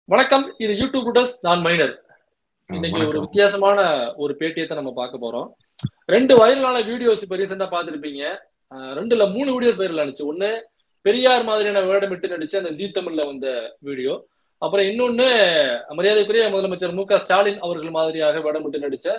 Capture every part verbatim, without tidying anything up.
வணக்கம். இது யூடியூப் டூடர்ஸ் நான் மைனர். இன்னைக்கு ஒரு வித்தியாசமான ஒரு பேட்டியத்தை நம்ம பார்க்க போறோம். ரெண்டு வைரலான வீடியோஸ் இப்ப ரீசெண்டா பார்த்திருப்பீங்க. ரெண்டுல மூணு வீடியோஸ் வைரல் ஆனிச்சு. ஒண்ணு பெரியார் மாதிரியான வேடமிட்டு நடிச்ச அந்த ஜீ தமிழ்ல வந்த வீடியோ. அப்புறம் இன்னொன்னு மரியாதைக்குரிய முதலமைச்சர் மு க ஸ்டாலின் அவர்கள் மாதிரியாக வேடமிட்டு நடிச்ச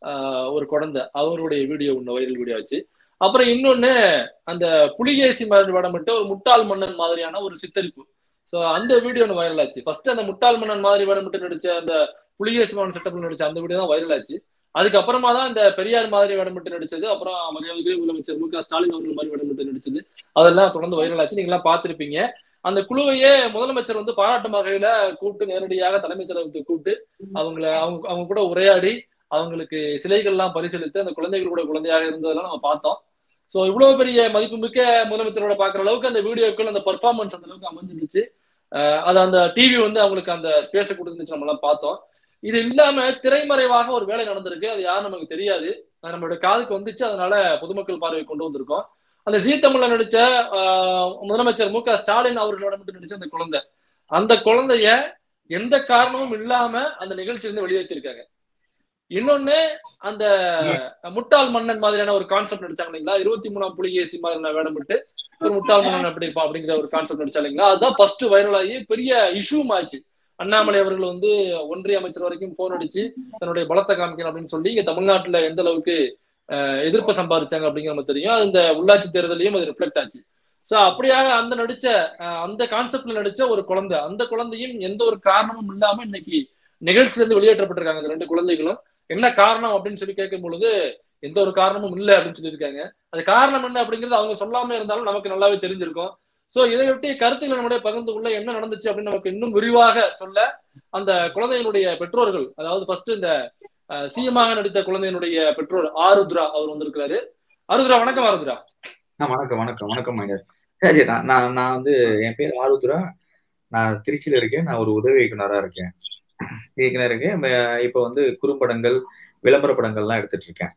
ஒரு குழந்தை அவருடைய வீடியோ ஒண்ணு வைரல் வீடியோ ஆச்சு. அப்புறம் இன்னொன்னு அந்த புலிகேசி மாதிரி வேடமிட்டு ஒரு முட்டாள் மன்னன் மாதிரியான ஒரு சித்தரிப்பு. சோ அந்த வீடியோ ஒன்று வைரல் ஆச்சு. ஃபர்ஸ்ட் அந்த முட்டாள் மன்னன் மாதிரி வேடமிட்டு நடிச்ச அந்த புலிகேசி மன்னன் செட்டப்ல நடிச்ச அந்த வீடியோ தான் வைரல் ஆச்சு. அதுக்கப்புறமா தான் இந்த பெரியார் மாதிரி வேடமிட்டு நடிச்சது, அப்புறம் மரியாதைக்குரிய முதலமைச்சர் மு க ஸ்டாலின் அவர்கள் மாதிரி வேடமிட்டு நடிச்சது, அதெல்லாம் தொடர்ந்து வைரல் ஆச்சு. நீங்க எல்லாம் பார்த்திருப்பீங்க. அந்த குழுவையே முதலமைச்சர் வந்து பாராட்டும் வகையில கூப்பிட்டு நேரடியாக தலைமைச் செயலகத்துக்கு கூப்பிட்டு அவங்கள அவங்க அவங்க கூட உரையாடி அவங்களுக்கு சிலைகள் எல்லாம் பரிசீலித்து அந்த குழந்தைகள் கூட குழந்தையாக இருந்ததெல்லாம் நம்ம பார்த்தோம். சோ இவ்வளவு பெரிய மதிப்புமிக்க முதலமைச்சரோட பாக்குற அளவுக்கு அந்த வீடியோக்கள் அந்த பெர்ஃபார்மன்ஸ் அந்த அளவுக்கு அமைஞ்சிருச்சு. அது அந்த டிவி வந்து அவங்களுக்கு அந்த ஸ்பேஸை கொடுத்துருந்துச்சு, நம்ம எல்லாம் பார்த்தோம். இது இல்லாம திரைமறைவாக ஒரு வேலை நடந்திருக்கு. அது யாரும் நமக்கு தெரியாது. நம்மளுடைய காதுக்கு வந்துச்சு, அதனால பொதுமக்கள் பார்வை கொண்டு வந்திருக்கோம். அந்த ஜீ தமிழ்ல நடிச்ச முதலமைச்சர் மு க ஸ்டாலின் அவர்களோட மட்டும் நடிச்ச அந்த குழந்தை அந்த குழந்தைய எந்த காரணமும் இல்லாம அந்த நிகழ்ச்சியிலிருந்து வெளியேற்றிருக்காங்க. இன்னொன்னு அந்த முட்டாள் மன்னன் மாதிரியான ஒரு கான்செப்ட் நடிச்சாங்க இல்லைங்களா, இருபத்தி மூணாம் புலிகேசி மாதிரி வேடம் விட்டு ஒரு முட்டாள் மன்னன் எப்படி இருப்பான் அப்படிங்கிற ஒரு கான்செப்ட் நடிச்சா இல்லைங்களா, அதுதான் ஃபர்ஸ்ட் வைரல் ஆகி பெரிய இஷ்யூம் ஆச்சு. அண்ணாமலை அவர்கள் வந்து ஒன்றிய அமைச்சர் வரைக்கும் போன் அடிச்சு தன்னுடைய பலத்தை காமிக்கணும் அப்படின்னு சொல்லி இங்க தமிழ்நாட்டுல எந்த அளவுக்கு எதிர்ப்பு சம்பாதிச்சாங்க அப்படிங்கிற நம்ம தெரியும். அது இந்த உள்ளாட்சி தேர்தலையும் அது ரிஃப்ளெக்ட் ஆச்சு. சோ அப்படியாக அந்த நடிச்ச அந்த கான்செப்ட்ல நடிச்ச ஒரு குழந்தை, அந்த குழந்தையும் எந்த ஒரு காரணமும் இல்லாம இன்னைக்கு நிகழ்ச்சியில இருந்து வெளியேற்றப்பட்டிருக்காங்க. இந்த ரெண்டு குழந்தைகளும் என்ன காரணம் அப்படின்னு சொல்லி கேட்கும் பொழுது எந்த ஒரு காரணமும் இல்லை அப்படின்னு சொல்லியிருக்காங்க. அது காரணம் என்ன அப்படிங்கிறது அவங்க சொல்லாம இருந்தாலும் நமக்கு நல்லாவே தெரிஞ்சிருக்கும். சோ இதையொட்டி கருத்துக்களை நம்முடைய பகிர்ந்து கொள்ள என்ன நடந்துச்சு அப்படின்னு நமக்கு இன்னும் விரிவாக சொல்ல அந்த குழந்தையினுடைய பெற்றோர்கள், அதாவது ஃபர்ஸ்ட் இந்த சிஎமாக நடித்த குழந்தையினுடைய பெற்றோர் ஆருத்ரா அவர் வந்திருக்கிறாரு. ஆருத்ரா, வணக்கம். ஆருத்ரா, வணக்கம் வணக்கம் வணக்கம் மைனர். சரி, நான் நான் வந்து என் பேர் ஆருத்ரா. நான் திருச்சியில இருக்கேன். நான் ஒரு உதவி இயக்குனரா இருக்கேன். இயக்குனர் இருக்கேன். இப்ப வந்து குறும்படங்கள், விளம்பர படங்கள்லாம் எடுத்துட்டு இருக்கேன்.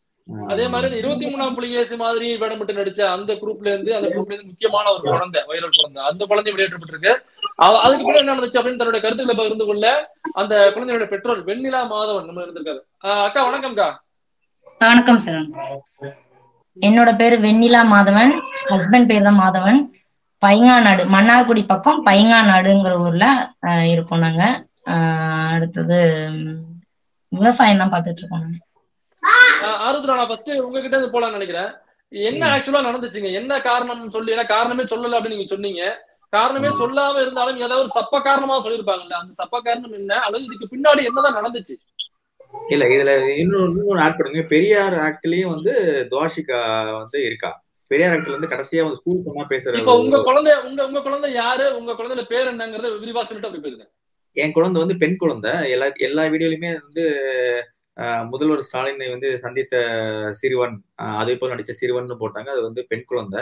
அதே மாதிரி இருபத்தி மூணாம் புலிகேசி மாதிரி வேடமிட்டு நடிச்ச அந்த குரூப்ல இருந்து அந்த குரூப்ல இருந்து முக்கியமான ஒரு குழந்தை, வைரல் குழந்தை, அந்த குழந்தை வெளியேற்றப்பட்டிருக்கு. அதுக்கு பின்னாடி என்ன நடந்துச்சு அப்படின்னு தன்னுடைய கருத்துக்களை பகிர்ந்து கொள்ள அந்த குழந்தையோட பெற்றோர் வெண்ணிலா மாதவன் நம்ம இருந்திருக்காரு. அக்கா, வணக்கம்க்கா. வணக்கம் சார். என்னோட பேரு வெண்ணிலா மாதவன். ஹஸ்பண்ட் பேர் தான் மாதவன். பைங்காநாடு, மன்னார்குடி பக்கம் பைங்காநாடுங்கிற ஊர்ல இருக்கோம் நாங்க. அடுத்தது விவசாயம் தான் பாத்துட்டு இருக்கோம். ஆருத்ரா, நான் ஃபர்ஸ்ட் உங்ககிட்ட இருந்து போலாம்னு நினைக்கிறேன். என்ன ஆக்சுவலா நடந்துச்சுங்க? என்ன காரணம் சொல்லி, ஏன்னா காரணமே சொல்லல அப்படின்னு நீங்க சொன்னீங்க. காரணமே சொல்லாம இருந்தாலும் ஏதாவது ஒரு சப்ப காரணமா சொல்லிருப்பாங்கல்ல, அந்த சப்ப காரணம் என்ன, அல்லது இதுக்கு பின்னாடி என்னதான் நடந்துச்சு? இல்ல, இதுல இன்னொன்னு ஆட் பண்ணுங்க. பெரியார் ஆக்ட்லயும் வந்து துவாஷிகா வந்து இருக்கா. பெரியார் ஆக்ட்ல வந்து கடைசியா வந்து ஸ்கூல் பண்ணா பேசுற. இப்ப உங்க குழந்தை உங்க உங்க குழந்தை யாரு, உங்க குழந்தைல பேர் என்னங்கறத விரிவா சொல்லிட்டு அப்படி போயிருங்க. என் குழந்தை வந்து பெண் குழந்தை. எல்லா எல்லா வீடியோலயுமே வந்து முதல்வர் ஸ்டாலினை வந்து சந்தித்த சிறுவன், அதே போல நடிச்ச சிறுவன் போட்டாங்க. அது வந்து பெண் குழந்தை.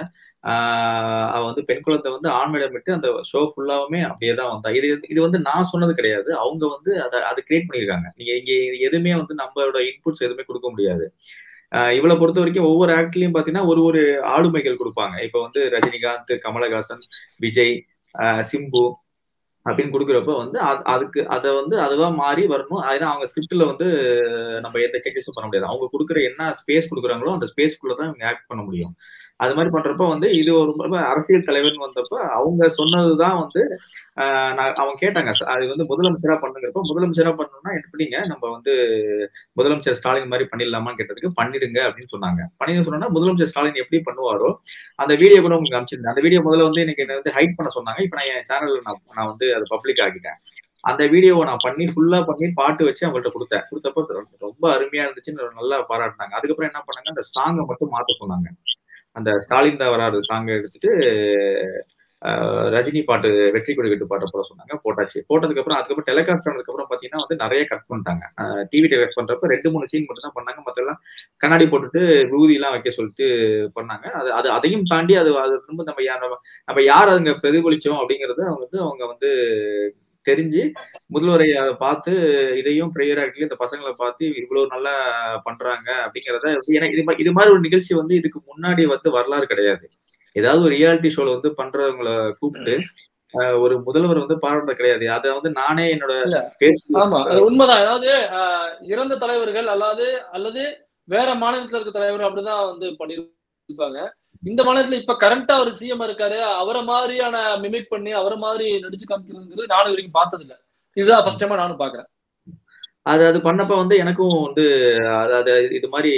ஆஹ் அவ வந்து பெண் குழந்தை வந்து ஆண் வேடம் விட்டு அந்த ஷோ ஃபுல்லாவுமே அப்படியே தான் வந்தா. இது இது வந்து நான் சொன்னது கிடையாது. அவங்க வந்து அதை அதை கிரியேட் பண்ணியிருக்காங்க. நீங்க இங்க எதுவுமே வந்து நம்மளோட இன்புட்ஸ் எதுவுமே கொடுக்க முடியாது. ஆஹ் இவளை பொறுத்த வரைக்கும் ஒவ்வொரு ஆக்ட்லயும் பாத்தீங்கன்னா ஒரு ஒரு ஆளுமைகள் கொடுப்பாங்க. இப்ப வந்து ரஜினிகாந்த், கமலஹாசன், விஜய், ஆஹ் சிம்பு அப்படின்னு கொடுக்குறப்ப வந்து அதுக்கு அதை வந்து அதுவா மாறி வரணும். அதுதான் அவங்க ஸ்கிரிப்ட்ல வந்து நம்ம எந்த சேஞ்சஸும் பண்ண முடியாது. அவங்க கொடுக்குற என்ன ஸ்பேஸ் கொடுக்குறாங்களோ அந்த ஸ்பேஸ்க்குள்ளதான் இவங்க ஆக்ட் பண்ண முடியும். அது மாதிரி பண்றப்ப வந்து இது ஒரு அரசியல் தலைவர்னு வந்தப்ப அவங்க சொன்னதுதான் வந்து ஆஹ் நான் அவங்க கேட்டாங்க. அது வந்து முதலமைச்சரா பண்ணுங்கிறப்ப முதலமைச்சரா பண்ணணும்னா எப்படிங்க நம்ம வந்து முதலமைச்சர் ஸ்டாலின் மாதிரி பண்ணிடலாமான்னு கேட்டதுக்கு பண்ணிடுங்க அப்படின்னு சொன்னாங்க. பண்ணிடுங்க சொன்னா முதலமைச்சர் ஸ்டாலின் எப்படி பண்ணுவாரோ அந்த வீடியோ கூட உங்களுக்கு அமைச்சிருந்தேன். அந்த வீடியோ முதல்ல வந்து எனக்கு என்ன வந்து ஹைட் பண்ண சொன்னாங்க. இப்ப நான் என் சேனல்ல நான் நான் வந்து அதை பப்ளிக் ஆக்கிட்டேன். அந்த வீடியோவை நான் பண்ணி ஃபுல்லா பண்ணி பாட்டு வச்சு அவங்கள்ட்ட கொடுத்தேன். கொடுத்தப்ப ரொம்ப அருமையா இருந்துச்சுன்னு நல்லா பாராட்டினாங்க. அதுக்கப்புறம் என்ன பண்ணாங்க, அந்த சாங்கை மட்டும் மாத்த சொன்னாங்க. அந்த ஸ்டாலின் தான் வராது சாங்கை எடுத்துட்டு ரஜினி பாட்டு வெற்றி கொடி கட்டு பாட்டை போட சொன்னாங்க. போட்டாச்சு. போட்டதுக்கு அப்புறம் அதுக்கப்புறம் டெலிகாஸ்ட் ஆனதுக்கு அப்புறம் பாத்தீங்கன்னா வந்து நிறைய கட் பண்ணிட்டாங்க. டிவி டெலிகாஸ்ட் பண்றப்ப ரெண்டு மூணு சீன் மட்டும் தான் பண்ணாங்க. மத்த எல்லாம் கண்ணாடி போட்டுட்டு விபூதி எல்லாம் வைக்க சொல்லிட்டு பண்ணாங்க. அது அது அதையும் தாண்டி அது அது ரொம்ப நம்ம நம்ம யார் அதுங்க பிரதிபலிச்சோம் அப்படிங்கறது அவங்க வந்து அவங்க வந்து தெரிஞ்சு முதல்வரை அதை பார்த்து இதையும் பிரேயர் ஆக்கி இந்த பசங்களை பார்த்து இவ்வளவு நல்லா பண்றாங்க அப்படிங்கிறத. ஏன்னா இது இது மாதிரி ஒரு நிகழ்ச்சி வந்து இதுக்கு முன்னாடி வந்து வரலாறு கிடையாது. ஏதாவது ஒரு ரியாலிட்டி ஷோல வந்து பண்றவங்களை கூப்பிட்டு ஒரு முதல்வர் வந்து பாராட்ட கிடையாது. அதை வந்து நானே என்னோட ஆமா அது உண்மைதான். அதாவது இறந்த தலைவர்கள் அல்லாது அல்லது வேற மாநிலத்துல இருக்க தலைவர் அப்படிதான் வந்து பண்ணிருப்பாங்க. இந்த மாநிலத்துல இப்ப கரண்டா ஒரு சிஎம் இருக்காரு, அவரை மாதிரியான மிமிக் பண்ணி அவரை மாதிரி நடிச்சு காமிக்கிறதுங்கிறது நானும் வரைக்கும் பார்த்தது இல்லை. இதுதான் ஃபர்ஸ்ட் டைமா நானும் பாக்குறேன். அது அது பண்ணப்ப வந்து எனக்கும் வந்து அதாவது இது மாதிரி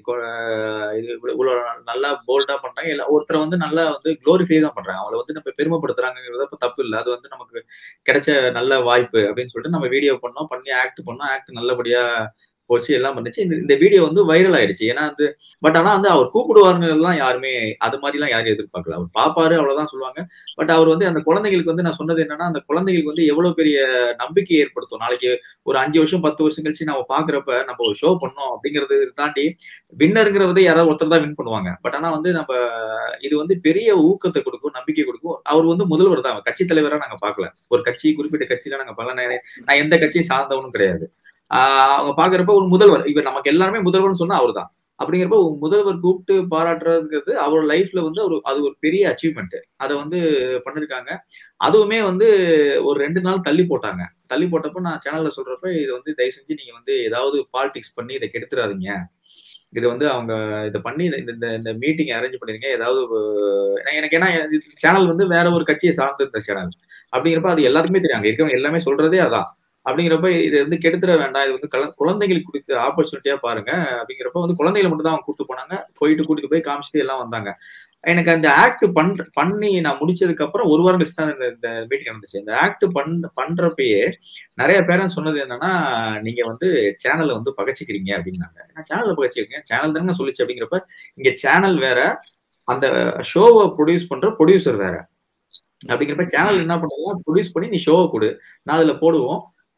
இது இவ்வளவு நல்லா போல்டா பண்றாங்க. இல்ல ஒருத்தரை வந்து நல்லா வந்து குளோரிஃபை தான் பண்றாங்க. அவளை வந்து நம்ம பெருமைப்படுத்துறாங்கிறத தப்பு இல்லை. அது வந்து நமக்கு கிடைச்ச நல்ல வாய்ப்பு அப்படின்னு சொல்லிட்டு நம்ம வீடியோ பண்ணோம், பண்ணி ஆக்ட் பண்ணோம். ஆக்ட் நல்லபடியா போச்சு, எல்லாம் பண்ணுச்சு. இந்த வீடியோ வந்து வைரல் ஆயிடுச்சு. ஏன்னா வந்து பட் ஆனா வந்து அவர் கூப்பிடுவாருங்கலாம் யாருமே அது மாதிரி எல்லாம் யாரும் எதிர்பார்க்கல. அவர் பாப்பாரு அவ்வளவுதான் சொல்லுவாங்க. பட் அவர் வந்து அந்த குழந்தைகளுக்கு வந்து நான் சொன்னது என்னன்னா, அந்த குழந்தைகளுக்கு வந்து எவ்வளவு பெரிய நம்பிக்கை ஏற்படுத்தும். நாளைக்கு ஒரு அஞ்சு வருஷம் பத்து வருஷம் கழிச்சு நம்ம பாக்குறப்ப நம்ம ஒரு ஷோ பண்ணோம் அப்படிங்கறது தாண்டி வின்னருங்கிறத யாராவது ஒருத்தர் தான் வின் பண்ணுவாங்க. பட் ஆனா வந்து நம்ம இது வந்து பெரிய ஊக்கத்தை கொடுக்கும், நம்பிக்கை கொடுக்கும். அவர் வந்து முதல்வர் தான், கட்சி தலைவரா நாங்க பாக்கல. ஒரு கட்சி குறிப்பிட்ட கட்சியில நாங்க பார்க்கல. நான் எந்த கட்சியை சார்ந்தவனும் கிடையாது. ஆஹ் அவங்க பாக்குறப்ப ஒரு முதல்வர், இப்ப நமக்கு எல்லாருமே முதல்வர்னு சொன்னா அவர் தான். அப்படிங்கிறப்ப முதல்வர் கூப்பிட்டு பாராட்டுறதுங்கிறது அவரோட லைஃப்ல வந்து ஒரு அது ஒரு பெரிய அச்சீவ்மெண்ட். அதை வந்து பண்ணிருக்காங்க. அதுவுமே வந்து ஒரு ரெண்டு நாள் தள்ளி போட்டாங்க. தள்ளி போட்டப்ப நான் சேனல்ல சொல்றப்ப இது வந்து தயவு செஞ்சு நீங்க வந்து ஏதாவது பாலிடிக்ஸ் பண்ணி இதை கெடுத்துறாதீங்க. இது வந்து அவங்க இதை பண்ணி இந்த இந்த மீட்டிங் அரேஞ்ச் பண்ணிருங்க. ஏதாவது எனக்கு ஏன்னா சேனல் வந்து வேற ஒரு கட்சியை சார்ந்து இருந்த சேனல் அப்படிங்கிறப்ப அது எல்லாருக்குமே தெரியும். இருக்கவங்க எல்லாமே சொல்றதே அதான். அப்படிங்கிறப்ப இதை வந்து கெடுத்துட வேண்டாம், இது வந்து குழந்தைகளுக்கு கொடுத்த ஆப்பர்ச்சுனிட்டியா பாருங்க அப்படிங்கிறப்ப வந்து குழந்தைகளை மட்டும் தான் அவங்க கூப்பிட்டு போனாங்க. போயிட்டு கூட்டிட்டு போய் காமிச்சிட்டு எல்லாம் வந்தாங்க. எனக்கு அந்த ஆக்ட் பண்ற பண்ணி நான் முடிச்சதுக்கு அப்புறம் ஒரு வாரம் கழிச்சு தான் இந்த மீட்டிங் நடந்துச்சு. இந்த ஆக்ட் பண் பண்றப்பயே நிறைய பேரன் சொன்னது என்னன்னா, நீங்க வந்து சேனலை வந்து பகச்சிக்கிறீங்க அப்படின்னாங்க. நான் சேனலை பகச்சிக்கிறீங்க, சேனல் தானே சொல்லிச்சு அப்படிங்கிறப்ப இங்க சேனல் வேற, அந்த ஷோவை ப்ரொடியூஸ் பண்ற ப்ரொடியூசர் வேற. அப்படிங்கிறப்ப சேனல் என்ன பண்றாங்க, ப்ரொடியூஸ் பண்ணி நீ ஷோவை கொடு, நான் அதுல போடுவோம்.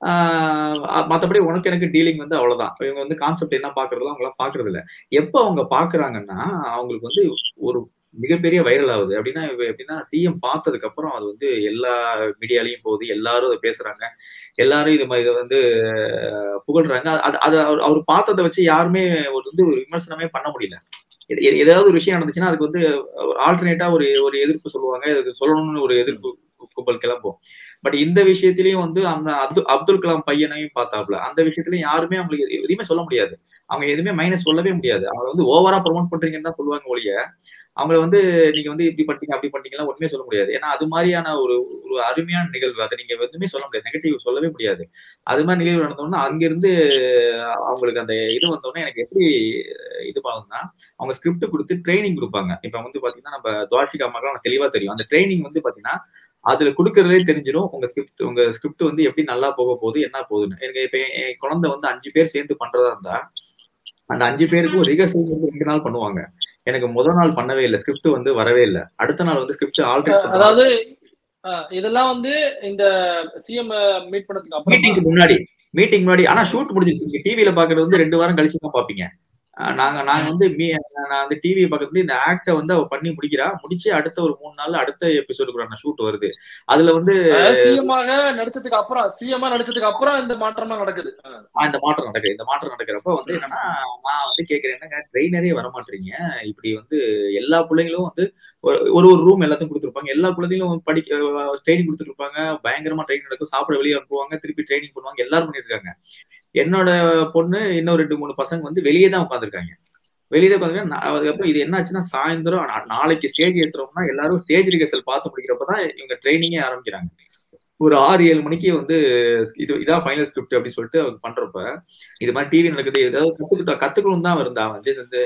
மற்றபடி உனக்கு எனக்கு டீலிங் வந்து அவ்வளவுதான். இவங்க வந்து கான்செப்ட் என்ன பாக்குறதோ அவங்களாம் பாக்குறது இல்ல. எப்ப அவங்க பாக்குறாங்கன்னா அவங்களுக்கு வந்து ஒரு மிகப்பெரிய வைரல் ஆகுது. அப்படின்னா எப்படின்னா சிஎம் பார்த்ததுக்கு அப்புறம் அது வந்து எல்லா மீடியாலையும் போகுது, எல்லாரும் அதை பேசுறாங்க, எல்லாரும் இது மாதிரி இதை வந்து புகழ்றாங்க. அது அது அவர் பார்த்ததை வச்சு யாருமே ஒரு வந்து ஒரு விமர்சனமே பண்ண முடியல. ஏதாவது ஒரு விஷயம் நடந்துச்சுன்னா அதுக்கு வந்து ஒரு ஆல்டர்னேட்டா ஒரு ஒரு எதிர்ப்பு சொல்லுவாங்க, இதுக்கு சொல்லணும்னு ஒரு எதிர்ப்பு கும்பல் கிளம்பும். பட் இந்த விஷயத்திலயும் வந்து அந்த அப்துல் அப்துல் கலாம் பையனையும் பார்த்தாப்ல, அந்த விஷயத்திலயும் யாருமே அவங்களுக்கு எதுவுமே சொல்ல முடியாது. அவங்க எதுவுமே மைனஸ் சொல்லவே முடியாது. அவங்க வந்து ஓவரா ப்ரொமோட் பண்றீங்கன்னு தான் சொல்லுவாங்க ஒழிய, அவங்களை வந்து நீங்க வந்து இப்படி பண்ணீங்க அப்படி பண்ணீங்கன்னா ஒண்ணுமே சொல்ல முடியாது. ஏன்னா அது மாதிரியான ஒரு ஒரு அருமையான நிகழ்வு. அதை நீங்க எதுவுமே சொல்ல முடியாது, நெகட்டிவ் சொல்லவே முடியாது. அது மாதிரி நிகழ்வு நடந்தோம்னா அங்கிருந்து அவங்களுக்கு அந்த இது வந்தோடனே எனக்கு எப்படி இது பண்ணுன்னா, அவங்க ஸ்கிரிப்ட் கொடுத்து ட்ரைனிங் கொடுப்பாங்க. இப்ப வந்து பாத்தீங்கன்னா நம்ம துவாசிகா அம்மாக்கெல்லாம் தெளிவா தெரியும். அந்த ட்ரைனிங் வந்து பாத்தீங்கன்னா அதுல கொடுக்கறதே தெரிஞ்சிடும் உங்க ஸ்கிரிப்ட் உங்க ஸ்கிரிப்ட் வந்து எப்படி நல்லா போக போகுது என்ன போகுதுன்னு. எனக்கு இப்ப என் குழந்தை வந்து அஞ்சு பேர் சேர்ந்து பண்றதா இருந்தா அந்த அஞ்சு பேருக்கும் ரிஹர்சல் வந்து ரெண்டு நாள் பண்ணுவாங்க. எனக்கு முதல் நாள் பண்ணவே இல்லை, ஸ்கிரிப்ட் வந்து வரவே இல்லை. அடுத்த நாள் வந்து ஸ்கிரிப்ட் ஆல்ரெடி அதாவது இதெல்லாம் வந்து இந்த சிஎம் மீட் பண்ணதுக்கு அப்புறம் மீட்டிங்க்கு முன்னாடி மீட்டிங் முன்னாடி ஆனா ஷூட் முடிஞ்சிருச்சு. டிவில பாக்குறது வந்து ரெண்டு வாரம் கழிச்சு தான் பாப்பீங்க. நாங்க நாங்க வந்து நான் வந்து டிவி பக்கத்துல இந்த ஆக்ட வந்து அவ பண்ணி முடிக்கிறா, முடிச்சு அடுத்த ஒரு மூணு நாள் அடுத்த எபிசோடுக்கு ஷூட் வருது. அதுல வந்து சிஎம்மாக நடிச்சதுக்கு அப்புறம் சிஎம்மா நடிச்சதுக்கு அப்புறம் இந்த மாற்றமா நடக்குது. இந்த மாற்றம் நடக்குது. இந்த மாற்றம் நடக்கிறப்ப வந்து என்னன்னா, நான் வந்து கேட்கிறேன், என்னங்க ட்ரெயினரே வரமாட்டீங்க, இப்படி வந்து எல்லா பிள்ளைங்களும் வந்து ஒரு ஒரு ரூம் எல்லாத்தையும் கொடுத்துருப்பாங்க, எல்லா குழந்தைகளும் படிக்க ட்ரைனிங் கொடுத்துட்டு இருப்பாங்க, பயங்கரமா ட்ரைனிங் நடக்கும், சாப்பிட வெளியே அனுப்புவாங்க, திருப்பி ட்ரைனிங் பண்ணுவாங்க, எல்லாரும் பண்ணிருக்காங்க. என்னோட பொண்ணு இன்னும் ரெண்டு மூணு பசங்க வந்து வெளியே தான் உட்காந்துருக்காங்க. வெளியே தான் உட்காந்துருக்காங்க. அதுக்கப்புறம் இது என்ன ஆச்சுன்னா, சாயந்தரம் நாளைக்கு ஸ்டேஜ் ஏற்றுறோம்னா எல்லாரும் ஸ்டேஜ் ரிஹர்சல் பார்த்து முடிக்கிறப்பதான் இவங்க ட்ரைனிங்கே ஆரம்பிக்கிறாங்க. ஒரு ஆறு ஏழு மணிக்கு வந்து இது இதான் ஃபைனல் ஸ்கிரிப்ட் அப்படின்னு சொல்லிட்டு அவங்க பண்றப்ப இது மாதிரி டிவி நடக்குது, ஏதாவது கத்துக்கிட்டா கத்துக்கணும் தான் இருந்தா வந்து வந்து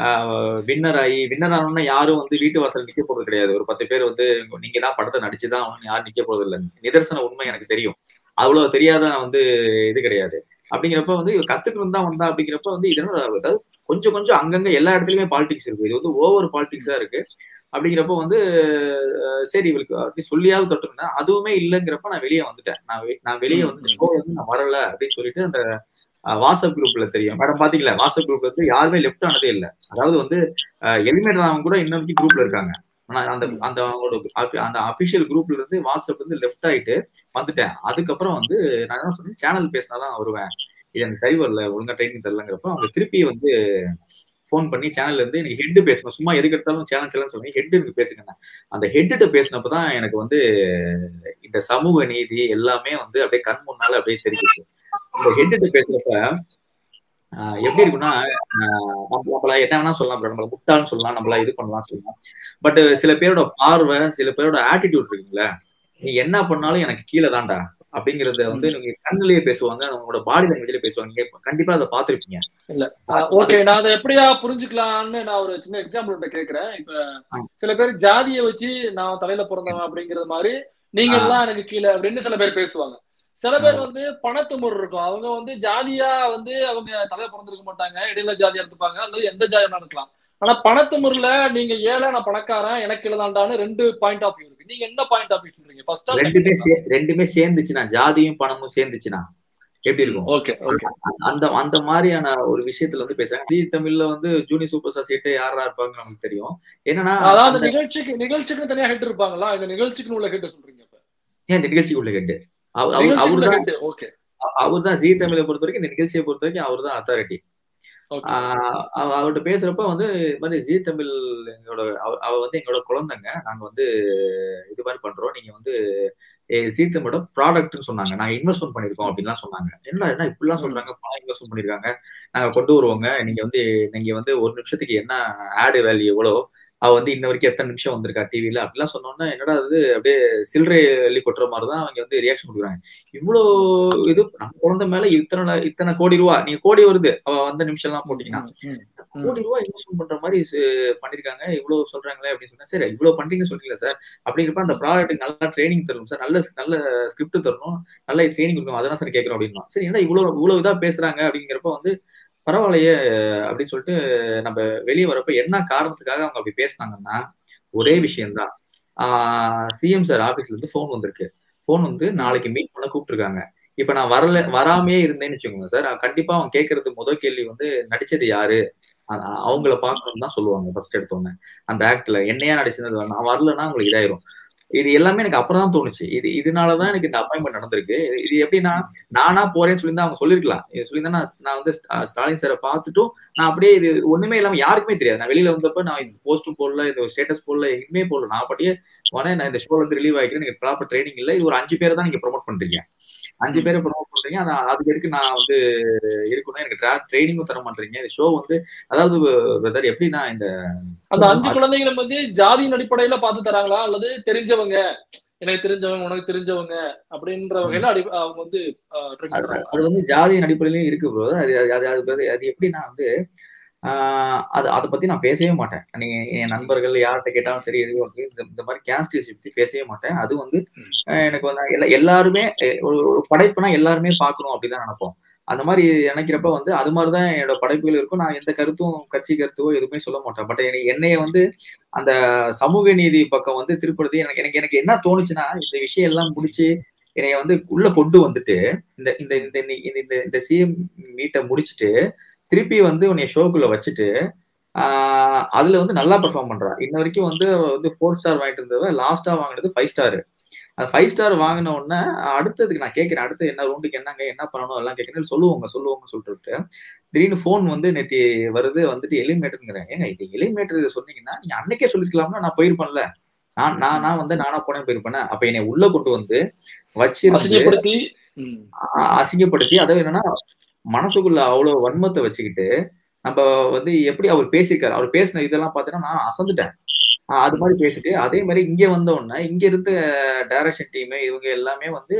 வின்னர் ஆகி வின்னர் ஆனோம்னா யாரும் வந்து வீட்டு வாசல் நிக்க போறது கிடையாது. ஒரு பத்து பேர் வந்து நீங்க தான் படத்தை நடிச்சுதான் யாரும் நிக்க போறது இல்லை. நிதர்சன உண்மை எனக்கு தெரியும். அவ்வளவு தெரியாத வந்து இது கிடையாது. அப்படிங்கிறப்ப வந்து கத்துக்கணும் தான் வந்தா. அப்படிங்கிறப்ப வந்து இதனால அதாவது கொஞ்சம் கொஞ்சம் அங்கங்க எல்லா இடத்துலயுமே பாலிடிக்ஸ் இருக்கு. இது வந்து ஓவர் பாலிடிக்ஸா இருக்கு. அப்படிங்கிறப்ப வந்து சரி இவளுக்கு அப்படி சொல்லியாவது தொட்டுருந்தேன். அதுவுமே இல்லைங்கிறப்ப நான் வெளியே வந்துட்டேன். நான் நான் வெளியே வந்து ஷோ வந்து நான் வரல அப்படின்னு சொல்லிட்டு அந்த வாட்ஸ்அப் குரூப்ல தெரியும் மேடம் பாத்தீங்களா, வாட்ஸ்அப் குரூப்ல வந்து யாருமே லெஃப்ட் ஆனதே இல்லை. அதாவது வந்து எலிமினேட்டர் அவங்க கூட இன்னைக்கு குரூப்ல இருக்காங்க. ஆனா அந்த அந்த அவங்களோட அந்த அபிஷியல் குரூப்ல இருந்து வாட்ஸ்அப் வந்து லெஃப்ட் ஆயிட்டு வந்துட்டேன். அதுக்கப்புறம் வந்து நான் என்ன சொன்னேன், சேனல் பேசினாதான் வருவேன், இது எனக்கு சரி வரல, ஒழுங்கா ட்ரைனிங் தரலங்கிறப்ப அவங்க திருப்பி வந்து ஃபோன் பண்ணி சேனல்ல இருந்து எனக்கு ஹெட் பேசணும், சும்மா எதுக்கு எடுத்தாலும் சேனல் சேனல் சொல்லி ஹெட் எனக்கு பேசுங்க. அந்த ஹெட்டு பேசினப்பதான் எனக்கு வந்து இந்த சமூக நீதி எல்லாமே வந்து அப்படியே கண் முன்னால அப்படியே தெரிஞ்சிச்சு. இந்த ஹெட்டு பேசுறப்ப ஆஹ் எப்படி இருக்குன்னா நம்மள என்ன வேணா சொல்லலாம், நம்மள முட்டாள்னு சொல்லலாம், நம்மள இது பண்ணலாம் சொல்லலாம். பட் சில பேரோட பார்வை, சில பேரோட ஆட்டிடியூட் இருக்குல்ல, நீ என்ன பண்ணாலும் எனக்கு கீழே தான்டா அப்படிங்கறத வந்து நீங்க கண்ணிலேயே பேசுவாங்க, அவங்களோட பாடி லாங்குவேஜ்லயே பேசுவாங்க. நீங்க கண்டிப்பா அதை பார்த்திருப்பீங்க. இல்ல ஓகே, நான் அதை எப்படியா புரிஞ்சுக்கலாம்னு நான் ஒரு சின்ன எக்ஸாம்பிள் கேட்கிறேன். இப்ப சில பேர் ஜாதியை வச்சு நான் தலையில பிறந்தவன் அப்படிங்கிற மாதிரி நீங்க எல்லாம் எனக்கு கீழே அப்படின்னு சில பேர் பேசுவாங்க. சில பேர் வந்து பணத்துமுறை இருக்கும், அவங்க வந்து ஜாதியா வந்து அவங்க தலையில பிறந்திருக்க மாட்டாங்க, இடையில ஜாதியா இருப்பாங்க, அல்லது எந்த ஜாதியா இருக்கலாம். ஆனா பணத்துமுறையில நீங்க ஏழை நான் பணக்காரன் எனக்கு இல்லதாண்டான்னு ரெண்டு பாயிண்ட் ஆஃப் வியூ இருக்கு. நீங்க என்ன பாயிண்ட் ஆஃப் வியூ சொல்றீங்க? ஃபர்ஸ்ட் ரெண்டுமே ரெண்டுமே சேர்ந்துச்சுன்னா, ஜாதியும் பணமும் சேர்ந்துச்சுன்னா எப்படி இருக்கும்? ஓகே ஓகே, அந்த அந்த மாதிரியான ஒரு விஷயத்துல வந்து பேசுறாங்க. ஜி தமிழ்ல வந்து ஜூனியர் சூப்பர் ஸ்டார்ஸ் ஹெட் யாரா இருப்பாங்க நமக்கு தெரியும். என்னன்னா அதாவது நிகழ்ச்சிக்கு நிகழ்ச்சிக்கு தனியா ஹெட் இருப்பாங்களா? இந்த நிகழ்ச்சிக்கு உள்ள ஹெட் சொல்றீங்க? ஏன் இந்த நிகழ்ச்சிக்கு உள்ள ஹெட் அவர் தான். ஜி தமிழை பொறுத்த வரைக்கும் இந்த நிகழ்ச்சியை பொறுத்த வரைக்கும் அவர் தான் அத்தாரிட்டி. அவர்கிட்ட பேசுறப்ப வந்து இது மாதிரி ஜி தமிழ் எங்களோட அவ வந்து எங்களோட குழந்தைங்க, நாங்க வந்து இது மாதிரி பண்றோம், நீங்க வந்து ஜி தமிழோட ப்ராடக்ட்னு சொன்னாங்க, நாங்க இன்வெஸ்ட்மெண்ட் பண்ணிருக்கோம் அப்படின்லாம் சொன்னாங்க. என்ன என்ன இப்படிலாம் சொல்றாங்க, பணம் இன்வெஸ்ட்மெண்ட் பண்ணிருக்காங்க, நாங்க கொண்டு வருவோங்க, நீங்க வந்து நீங்க வந்து ஒரு நிமிஷத்துக்கு என்ன ஆடு வேல்யூ எவ்வளோ, அவ வந்து இன்ன வரைக்கும் எத்தனை நிமிஷம் வந்திருக்கா டிவில அப்படிலாம் சொன்னோன்னா என்னடா அது அப்படியே சில்லறை அள்ளி கொட்டுற மாதிரிதான் அவங்க வந்து ரியாக்ஷன் கொடுக்குறாங்க. இவ்வளோ இது நம்ம குழந்தை மேல இத்தனை இத்தனை கோடி ரூபா, நீங்க கோடி வருது அவ வந்த நிமிஷம் எல்லாம் போட்டீங்கன்னா கோடி ரூபாய் இன்வெஸ்ட்மெண்ட் பண்ற மாதிரி பண்ணிருக்காங்க, இவ்வளவு சொல்றாங்களே அப்படின்னு சொன்னா, சரி இவ்வளவு பண்றீங்க சொல்றீங்களா சார், அப்படிங்கிறப்ப அந்த ப்ராடக்ட் நல்லா ட்ரைனிங் தரணும் சார், நல்ல நல்ல ஸ்கிரிப்ட் தரணும், நல்ல ட்ரைனிங் கொடுக்கணும், அதெல்லாம் சார் கேட்கறோம் அப்படின்னா, சரி ஏன்னா இவ்வளவு இவ்வளவு இதா பேசுறாங்க அப்படிங்கிறப்ப வந்து பரவாயில்லையே அப்படின்னு சொல்லிட்டு நம்ம வெளியே வரப்ப என்ன காரணத்துக்காக அவங்க அப்படி பேசினாங்கன்னா ஒரே விஷயம்தான். ஆஹ் சிஎம் சார் ஆபீஸ்ல இருந்து போன் வந்திருக்கு, போன் வந்து நாளைக்கு மீட் பண்ண கூப்பிட்டுருக்காங்க. இப்ப நான் வரல வராமே இருந்தேன்னு வச்சுக்கோங்க சார், கண்டிப்பா அவங்க கேட்கறது முதல் கேள்வி வந்து நடிச்சது யாரு, அவங்கள பாக்கணும்னு தான் சொல்லுவாங்க ஃபர்ஸ்ட் எடுத்தோன்னே. அந்த ஆக்ட்ல என்னையா நடிச்சது, நான் வரலன்னா உங்களுக்கு இதாயிரும். இது எல்லாமே எனக்கு அப்புறம் தான் தோணுச்சு, இது இதனாலதான் எனக்கு இந்த அப்பாயின்மெண்ட் நடந்திருக்கு. இது எப்படின்னா நானா போறேன்னு சொல்லியிருந்தா அவங்க சொல்லிருக்கலாம், இது சொல்லியிருந்தா நான் வந்து ஸ்டாலின் சாரை பார்த்துட்டும் நான் அப்படியே இது ஒண்ணுமே இல்லாம யாருக்குமே தெரியாது, நான் வெளியில வந்தப்ப நான் இந்த போஸ்டும் போடல, இந்த ஸ்டேட்டஸ் போடல, எதுவுமே போடல, நான் அப்படியே உடனே நான் இந்த ஷோல இருந்து ரிலீவ் ஆகிக்கிறேன், நீங்க ப்ராப்பர் ட்ரைனிங் இல்லை, இது ஒரு அஞ்சு பேரை தான் நீங்க ப்ரொமோட் பண்றீங்க, அஞ்சு பேரை ப்ரொமோட் பண்றீங்க, அதான் அதுக்கு எடுக்கு நான் வந்து இருக்கணும், எனக்கு ட்ரைனிங்கும் தர மாட்டீங்க. இந்த ஷோ வந்து அதாவது பிரதர் எப்படின்னா இந்த அந்த அஞ்சு குழந்தைகளை வந்து ஜாதியின் அடிப்படையில பார்த்து தராங்களா அல்லது தெரிஞ்சவங்க, எனக்கு தெரிஞ்சவங்க உனக்கு தெரிஞ்சவங்க அப்படின்ற வகையில அடி அவங்க வந்து அது வந்து ஜாதியின் அடிப்படையிலும் இருக்கு ப்ரோ. அது அது அது எப்படின்னா வந்து ஆஹ் அது அதை பத்தி நான் பேசவே மாட்டேன். நீங்க என் நண்பர்கள் யார்கிட்ட கேட்டாலும் சரி, எது இந்த மாதிரி கேஸ்ட் பத்தி பேசவே மாட்டேன். அது வந்து எனக்கு வந்து எல்லாருமே ஒரு படைப்புனா எல்லாருமே பார்க்கணும் அப்படிதான் நினைப்போம். அந்த மாதிரி நினைக்கிறப்ப வந்து அது மாதிரிதான் என்னோட படைப்புகள் இருக்கும். நான் எந்த கருத்தும் கட்சி கருத்தோ எதுவுமே சொல்ல மாட்டேன். பட் என்னைய வந்து அந்த சமூக நீதி பக்கம் வந்து திருப்படுறது எனக்கு எனக்கு எனக்கு என்ன தோணுச்சுன்னா, இந்த விஷயம் எல்லாம் முடிச்சு என்னைய வந்து உள்ள கொண்டு வந்துட்டு இந்த இந்த இந்த இந்த சிஎம் மீட்டை முடிச்சுட்டு திருப்பி வந்து உன்னைய ஷோக்குள்ள வச்சுட்டு ஆஹ் அதுல வந்து நல்லா பெர்ஃபார்ம் பண்றா. இன்ன வரைக்கும் வந்து வந்து ஃபோர் ஸ்டார் வாங்கிட்டு இருந்தவ லாஸ்டா வாங்கினது ஃபைவ் ஸ்டார். அந்த ஃபைவ் ஸ்டார் வாங்கின உடனே அடுத்ததுக்கு நான் கேட்கிறேன், அடுத்து என்ன ரவுண்டுக்கு என்னங்க என்ன பண்ணணும் எல்லாம் கேட்கிறேன். சொல்லுவாங்க சொல்லுவாங்க சொல்லிட்டு திடீர்னு போன் வந்து நேற்று வருது, வந்துட்டு எலிமினேட்டருங்கிறேன். ஏங்க இது எலிமினேட்டர் இதை சொன்னீங்கன்னா நீங்க அன்னைக்கே சொல்லிருக்கலாம்னா நான் போயிருப்பேன்ல, நான் நான் நான் வந்து நானா போனேன் போயிருப்பேன். அப்ப என்னை உள்ள கொண்டு வந்து வச்சிருந்து அசிங்கப்படுத்தி, அதாவது என்னன்னா மனசுக்குள்ள அவ்வளவு வன்மத்தை வச்சுக்கிட்டு நம்ம வந்து எப்படி அவர் பேசியிருக்காரு, அவர் பேசின இதெல்லாம் பார்த்தீங்கன்னா நான் அசந்துட்டேன். அது மாதிரி பேசிட்டு அதே மாதிரி இங்க வந்த உடனே இங்க இருந்த டைரக்ஷன் டீம் இவங்க எல்லாமே வந்து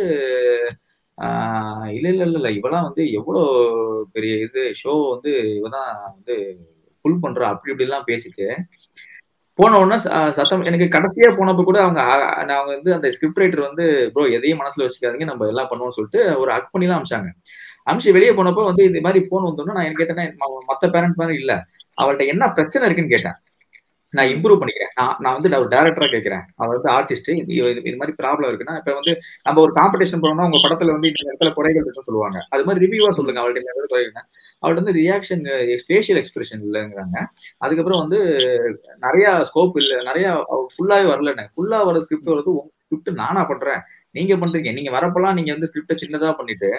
ஆஹ் இல்ல இல்ல இல்ல இல்ல இவெல்லாம் வந்து எவ்வளவு பெரிய இது ஷோ வந்து இவதான் வந்து ஃபுல் பண்றா அப்படி இப்படி எல்லாம் பேசிட்டு போன உடனே சத்தம். எனக்கு கடைசியா போனப்ப கூட அவங்க அவங்க வந்து அந்த ஸ்கிரிப்ட் ரைட்டர் வந்து ப்ரோ எதையும் மனசுல வச்சுக்காதீங்க நம்ம எல்லாம் பண்ணுவோம்னு சொல்லிட்டு ஒரு ஹக் பண்ணி தான் அமிச்சாங்க. அமிச்சு வெளியே போனப்போ வந்து இந்த மாதிரி போன் வந்தோம்னா நான் என்ன கேட்டேன்னா மத்த பேரண்ட் மாதிரி இல்ல, அவள்கிட்ட என்ன பிரச்சனை இருக்குன்னு கேட்டேன். நான் இம்ப்ரூவ் பண்ணிக்கிறேன், நான் நான் வந்து ஒரு டேரக்டரா கேட்கிறேன், அவர் வந்து ஆர்டிஸ்ட், இது மாதிரி ப்ராப்ளம் இருக்குன்னா இப்ப வந்து நம்ம ஒரு காம்படிஷன் போனோம்னா உங்க படத்துல வந்து இந்த இடத்துல குறைகள் இருக்குன்னு சொல்லுவாங்க, அது மாதிரி ரிவ்யூவா சொல்லுங்க அவள்கிட்ட இந்த இடத்துல குறைகள். அவள்கிட்ட வந்து ரியாக்ஷன் ஃபேஷியல் எக்ஸ்பிரஷன் இல்லைங்கிறாங்க. அதுக்கப்புறம் வந்து நிறைய ஸ்கோப் இல்லை, நிறைய ஃபுல்லாவே வரலன்னு, ஃபுல்லா வர ஸ்கிரிப்ட் வருது, உங்க ஸ்கிரிப்ட் நானா பண்றேன் நீங்க பண்றீங்க, நீங்க வரப்பெல்லாம் நீங்க வந்து ஸ்கிரிப்டை சின்னதா பண்ணிட்டு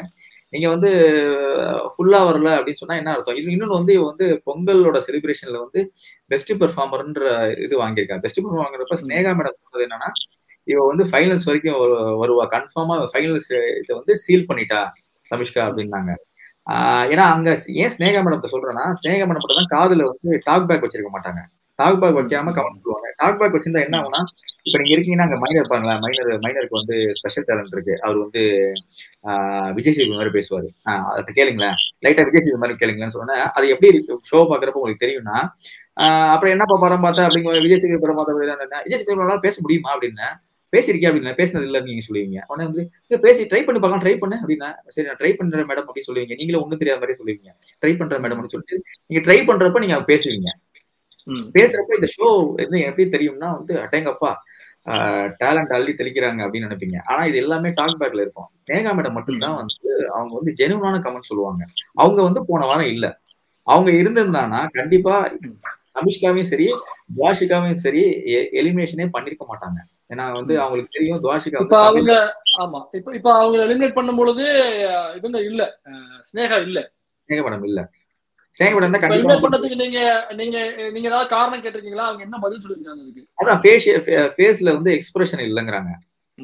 நீங்க வந்து ஃபுல்லா வரல அப்படின்னு சொன்னா என்ன அர்த்தம்? இது இன்னொன்னு வந்து இவ வந்து பொங்கலோட செலிப்ரேஷன்ல வந்து பெஸ்ட் பெர்ஃபார்மர்ன்ற இது வாங்கியிருக்காங்க. பெஸ்ட் பெர்ஃபார்மர் வாங்குறப்ப ஸ்னேகா மேடம் சொன்னது என்னன்னா, இவ வந்து ஃபைனல்ஸ் வரைக்கும் வருவா, கன்ஃபார்மா ஃபைனல்ஸ் இதை வந்து சீல் பண்ணிட்டா சமிஷ்கா அப்படின்னாங்க. ஆஹ் ஏன்னா அங்க ஏன் ஸ்னேகா மேடத்தை சொல்றேன்னா, ஸ்னேகா மேடம் தான் காதுல வந்து டாக் பேக் வச்சிருக்க மாட்டாங்க. டாக் பேக் வைக்காம கமெண்ட் சொல்லுவாங்க. டாக் பேக் வச்சிருந்தா என்ன ஆகும்னா, இப்ப நீங்க இருக்கீங்கன்னா அங்க மைனர் இருப்பாங்களா, மைனர் மைனருக்கு வந்து ஸ்பெஷல் டேலண்ட் இருக்கு. அவர் வந்து ஆஹ் விஜய் சேதுபதி மாதிரி பேசுவாரு. ஆஹ் அதை கேளுங்களேன், லைட்டா விஜய் சேதுபதி மாதிரி கேளுங்களேன்னு சொன்னேன். அது எப்படி ஷோ பாக்குறப்ப உங்களுக்கு தெரியும்னா, ஆஹ் அப்புறம் என்னப்பா படம் பார்த்தா அப்படிங்கிற விஜய் சேதுபதி படம் பார்த்தா விஜய் சேதுபதி பேச முடியுமா அப்படின்னு, பேசிருக்கேன் அப்படின்னா பேசினது இல்லைன்னு நீங்க சொல்லுவீங்க. உடனே வந்து பேசி ட்ரை பண்ணி பார்க்கலாம், ட்ரை பண்ணு அப்படின்னா சரி நான் ட்ரை பண்றேன் மேடம் அப்படின்னு சொல்லுவீங்க. நீங்களும் ஒன்றும் தெரியாத மாதிரி சொல்லுவீங்க, ட்ரை பண்றேன் மேடம் அப்படின்னு சொல்லிட்டு நீங்க ட்ரை பண்றப்ப நீங்க பேசுவீங்க. பேசுறப்ப இந்த ஷோ வந்து எப்படி தெரியும்னா வந்து அடேங்கப்பா டேலண்ட் அள்ளி தெளிக்கிறாங்க அப்படின்னு நினைப்பீங்க. ஆனா இது எல்லாமே டாக் பேக்ல இருக்கும். ஸ்னேகா மேடம் மட்டும்தான் வந்து அவங்க வந்து ஜெனுவனான கமெண்ட் சொல்லுவாங்க. அவங்க வந்து போன வாரம் இல்ல, அவங்க இருந்திருந்தானா கண்டிப்பா அமிஷ்காவையும் சரி துவாஷிகாவையும் சரி எலிமினேஷனே பண்ணிருக்க மாட்டாங்க. ஏன்னா வந்து அவங்களுக்கு தெரியும் துவாஷிகா இப்ப அவங்க ஆமா இப்ப இப்ப அவங்க எலிமினேட் பண்ணும் பொழுது இவங்க இல்ல, ஸ்னேகா இல்ல, ஸ்னேகா மேடம் இல்ல. ஸ்னேகா மேடம் தான் கண்டிப்பா பண்ணதுக்கு நீங்க நீங்க நீங்க ஏதாவது காரணம் கேட்டிருக்கீங்களா? அவங்க என்ன பதில் சொல்லிருக்காங்க அதுக்கு? அதான் ஃபேஷியல் ஃபேஸ்ல வந்து எக்ஸ்பிரஷன் இல்லங்கறாங்க.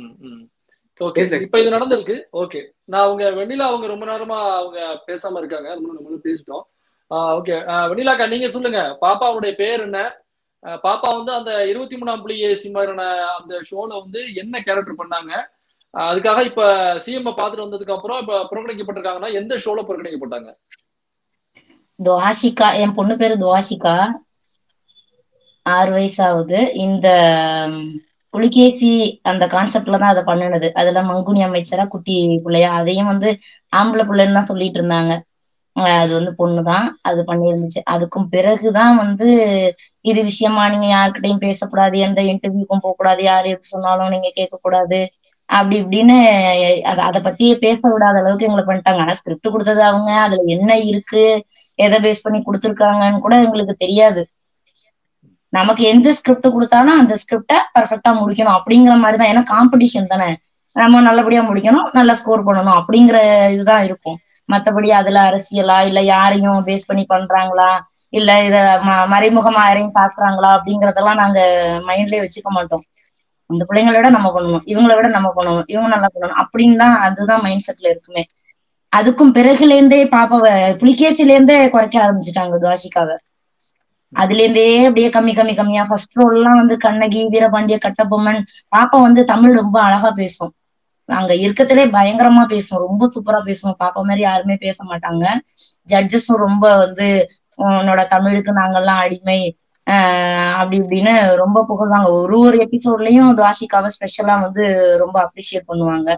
ஓகே, இப்ப இது நடந்திருக்கு. ஓகே, நான் அவங்க வெண்ணிலா அவங்க ரொம்ப நேரமா அவங்க பேசாம இருக்காங்க, நம்ம பேசிட்டோம். ஓகே வெண்ணிலாக்கா, நீங்க சொல்லுங்க, பாப்பாவுடைய பேர் என்ன? பாப்பா வந்து அந்த இருபத்தி மூணாம் புலிகேசி மாதிரியான அந்த ஷோல வந்து என்ன கேரக்டர் பண்ணாங்க? அதுக்காக இப்ப சிஎம் பாத்துட்டு வந்ததுக்கு அப்புறம் இப்ப புறக்கணிக்கப்பட்டிருக்காங்கன்னா எந்த ஷோல புறக்கணிக்கப்பட்டாங்க? துவாஷிகா, என் பொண்ணு பேரு துவாஷிகா, ஆறு வயசு ஆகுது. இந்த புலிகேசி அந்த கான்செப்ட்ல தான் அதை பண்ணினது. அதுல மங்குனி அமைச்சரா குட்டி பிள்ளையா, அதையும் வந்து ஆம்பளை பிள்ளைன்னு தான் சொல்லிட்டு இருந்தாங்க. அது வந்து பொண்ணுதான் அது பண்ணிருந்துச்சு. அதுக்கும் பிறகுதான் வந்து இது விஷயமா நீங்க யாருக்கிட்டையும் பேசக்கூடாது, எந்த இன்டர்வியூக்கும் போக கூடாது, யாரு எது சொன்னாலும் நீங்க கேட்க கூடாது அப்படி இப்படின்னு அத அதை பத்தியே பேச விடாத அளவுக்கு எங்களை பண்ணிட்டாங்க. ஆனா ஸ்கிரிப்ட் கொடுத்தது அவங்க, அதுல என்ன இருக்கு, எதை பேஸ் பண்ணி கொடுத்துருக்காங்கன்னு கூட எங்களுக்கு தெரியாது. நமக்கு எந்த ஸ்கிரிப்ட் கொடுத்தாலும் அந்த ஸ்கிரிப்டை பர்ஃபெக்டா முடிக்கணும் அப்படிங்கிற மாதிரிதான். ஏன்னா காம்படிஷன் தானே, நம்ம நல்லபடியா முடிக்கணும், நல்லா ஸ்கோர் பண்ணணும் அப்படிங்கிற இதுதான் இருக்கும். மத்தபடி அதுல அரசியலா இல்ல யாரையும் பேஸ் பண்ணி பண்றாங்களா இல்ல இத மறைமுகமா யாரையும் பாக்குறாங்களா அப்படிங்கறதெல்லாம் நாங்க மைண்ட்லயே வச்சுக்க மாட்டோம். அந்த பிள்ளைங்களை விட நம்ம பண்ணணும், இவங்களை விட நம்ம பண்ணணும், இவங்க நல்லா பண்ணணும் அப்படின்னு தான், அதுதான் மைண்ட் செட்ல இருக்குமே. அதுக்கும் பிறகுல இருந்தே பாப்பாவை புலிகேசில இருந்தே குறைக்க ஆரம்பிச்சுட்டாங்க துவாஷிகாவை. அதுல இருந்தே அப்படியே கம்மி கம்மி கம்மியா ஃபர்ஸ்ட் ரோல் எல்லாம் வந்து கண்ணகி, வீரபாண்டிய கட்டபொம்மன். பாப்பா வந்து தமிழ் ரொம்ப அழகா பேசும், அங்க இருக்கத்திலே பயங்கரமா பேசும், ரொம்ப சூப்பரா பேசும். பாப்பா மாதிரி யாருமே பேச மாட்டாங்க. ஜட்ஜஸும் ரொம்ப வந்து உன்னோட தமிழுக்கு நாங்கெல்லாம் அடிமை ஆஹ் அப்படி இப்படின்னு ரொம்ப புகழ்வாங்க. ஒரு ஒரு எபிசோட்லயும் துவாஷிகாவை ஸ்பெஷலா வந்து ரொம்ப அப்ரிஷியேட் பண்ணுவாங்க.